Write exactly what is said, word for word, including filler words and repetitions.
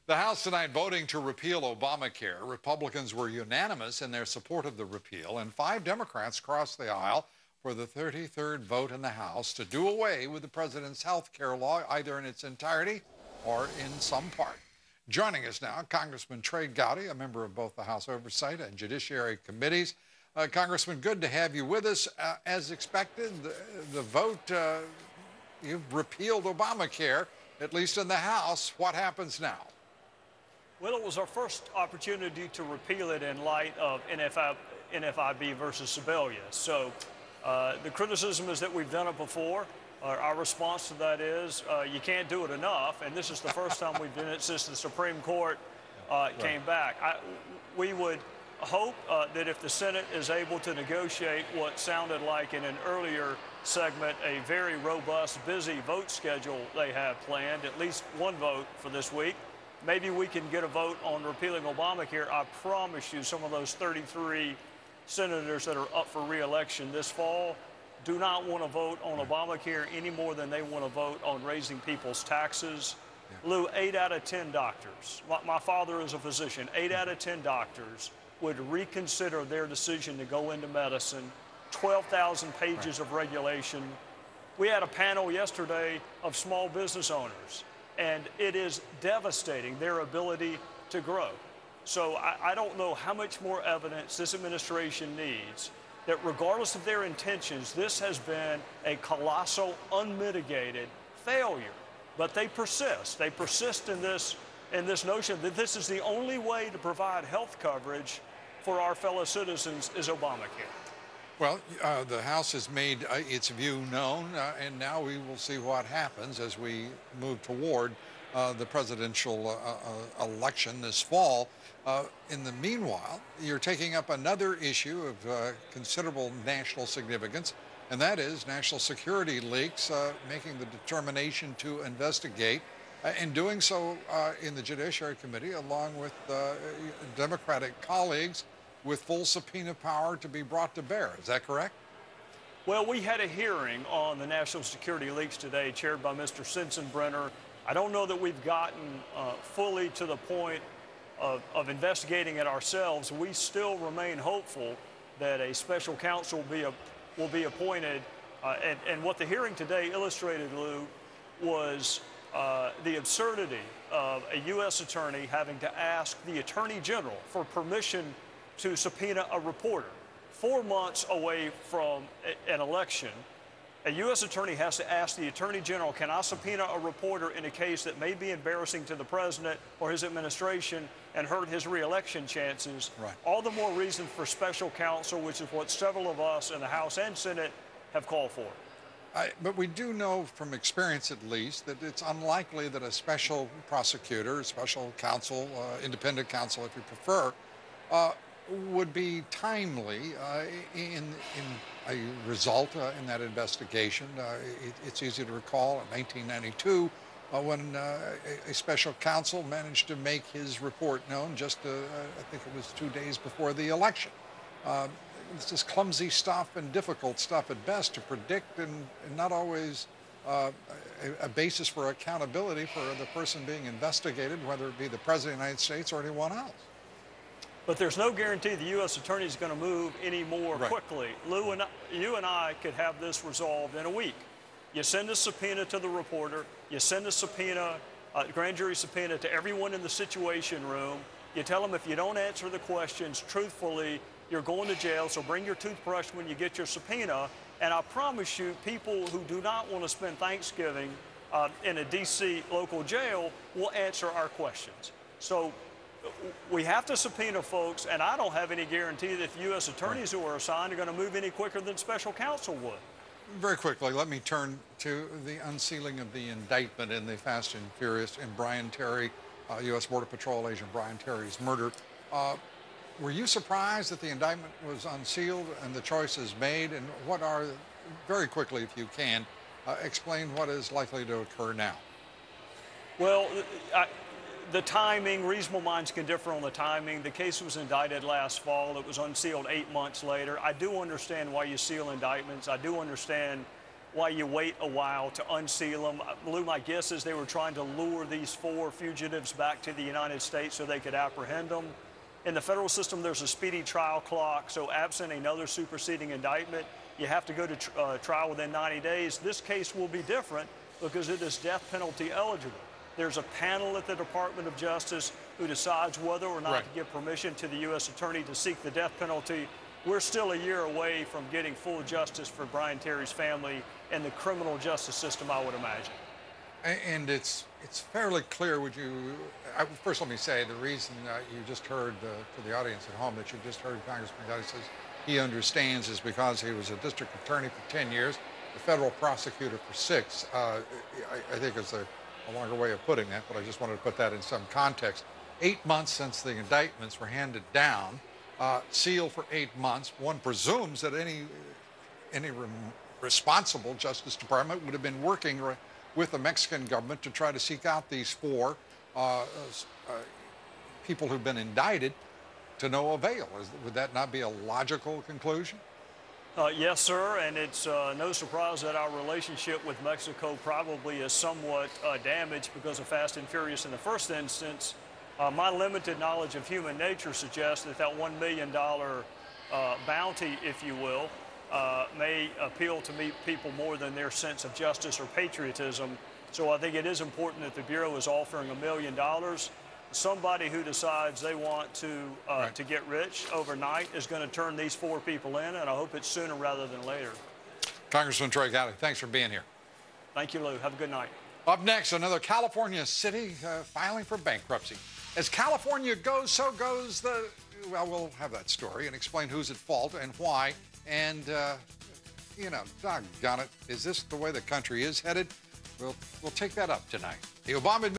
The House tonight voting to repeal Obamacare. Republicans were unanimous in their support of the repeal, and five Democrats crossed the aisle for the thirty-third vote in the House to do away with the president's health care law, either in its entirety or in some part. Joining us now, Congressman Trey Gowdy, a member of both the House Oversight and Judiciary Committees. Uh, Congressman, good to have you with us. Uh, as expected, the, the vote, uh, you've repealed Obamacare, at least in the House. What happens now? Well, it was our first opportunity to repeal it in light of N F I B versus Sebelius. So uh, the criticism is that we've done it before. Uh, our response to that is uh, you can't do it enough, and this is the first time we've done it since the Supreme Court uh, right. came back. I, we would hope uh, that if the Senate is able to negotiate what sounded like in an earlier segment a very robust, busy vote schedule they have planned, at least one vote for this week, maybe we can get a vote on repealing Obamacare. I promise you some of those thirty-three senators that are up for re-election this fall do not want to vote on Obamacare any more than they want to vote on raising people's taxes. Yeah. Lou, eight out of ten doctors, my, my father is a physician, eight out of ten doctors would reconsider their decision to go into medicine. twelve thousand pages right. of regulation. We had a panel yesterday of small business owners, and it is devastating, their ability to grow. So I, I don't know how much more evidence this administration needs that regardless of their intentions, this has been a colossal, unmitigated failure. But they persist. They persist in this, in this notion that this is the only way to provide health coverage for our fellow citizens is Obamacare. Well, uh, the House has made uh, its view known, uh, and now we will see what happens as we move toward uh, the presidential uh, uh, election this fall. Uh, in the meanwhile, you're taking up another issue of uh, considerable national significance, and that is national security leaks, uh, making the determination to investigate, uh, and doing so uh, in the Judiciary Committee, along with uh, Democratic colleagues, with full subpoena power to be brought to bear. Is that correct? Well, we had a hearing on the national security leaks today, chaired by Mister Sensenbrenner. I don't know that we've gotten uh, fully to the point of, of investigating it ourselves. We still remain hopeful that a special counsel will be, a, will be appointed. Uh, and, and what the hearing today illustrated, Lou, was uh, the absurdity of a U S attorney having to ask the Attorney General for permission to subpoena a reporter. Four months away from a, an election, a U S attorney has to ask the Attorney General, can I subpoena a reporter in a case that may be embarrassing to the president or his administration and hurt his re-election chances? Right. All the more reason for special counsel, which is what several of us in the House and Senate have called for. I, but we do know from experience, at least, that it's unlikely that a special prosecutor, special counsel, uh, independent counsel, if you prefer, uh, would be timely uh, in, in a result uh, in that investigation. Uh, it, it's easy to recall in nineteen ninety-two uh, when uh, a, a special counsel managed to make his report known just, uh, I think it was two days before the election. Uh, this is clumsy stuff and difficult stuff at best to predict, and, and not always uh, a, a basis for accountability for the person being investigated, whether it be the President of the United States or anyone else. But there's no guarantee the U S attorney is going to move any more right. quickly. Lou and I, you and I could have this resolved in a week. You send a subpoena to the reporter. You send a subpoena, a grand jury subpoena to everyone in the Situation Room. You tell them if you don't answer the questions truthfully, you're going to jail, so bring your toothbrush when you get your subpoena. And I promise you, people who do not want to spend Thanksgiving uh, in a D C local jail will answer our questions. So we have to subpoena folks, and I don't have any guarantee that the U S attorneys who are assigned are going to move any quicker than special counsel would. Very quickly, let me turn to the unsealing of the indictment in the Fast and Furious in Brian Terry, uh, U S Border Patrol agent Brian Terry's murder. Uh, were you surprised that the indictment was unsealed and the choices made? And what are, very quickly if you can, uh, explain what is likely to occur now? Well, I, the timing, reasonable minds can differ on the timing. The case was indicted last fall. It was unsealed eight months later. I do understand why you seal indictments. I do understand while you wait a while to unseal them. Lou, my guess is they were trying to lure these four fugitives back to the United States so they could apprehend them. In the federal system, there's a speedy trial clock, so absent another superseding indictment, you have to go to tr uh, trial within ninety days. This case will be different because it is death penalty eligible. There's a panel at the Department of Justice who decides whether or not right. to give permission to the U S attorney to seek the death penalty. We're still a year away from getting full justice for Brian Terry's family and the criminal justice system, I would imagine. And it's it's fairly clear. Would you I, first let me say the reason uh, you just heard uh, for the audience at home that you just heard Congressman Dobbs says he understands is because he was a district attorney for ten years, the federal prosecutor for six. Uh, I, I think it's a, a longer way of putting that, but I just wanted to put that in some context. Eight months since the indictments were handed down, uh, sealed for eight months. One presumes that any any re responsible Justice Department would have been working with the Mexican government to try to seek out these four uh, uh, people who've been indicted to no avail. Is, would that not be a logical conclusion? Uh, yes, sir, and it's uh, no surprise that our relationship with Mexico probably is somewhat uh, damaged because of Fast and Furious in the first instance. Uh, my limited knowledge of human nature suggests that that one million dollar uh, bounty, if you will, uh, may appeal to me, people more than their sense of justice or patriotism. So I think it is important that the Bureau is offering a million dollars. Somebody who decides they want to uh, right. to get rich overnight is going to turn these four people in, and I hope it's sooner rather than later. Congressman Troy Gowdy, thanks for being here. Thank you, Lou. Have a good night. Up next, another California city uh, filing for bankruptcy. As California goes, so goes the... Well, we'll have that story and explain who's at fault and why. And, uh, you know, doggone it, is this the way the country is headed? We'll, we'll take that up tonight. The Obama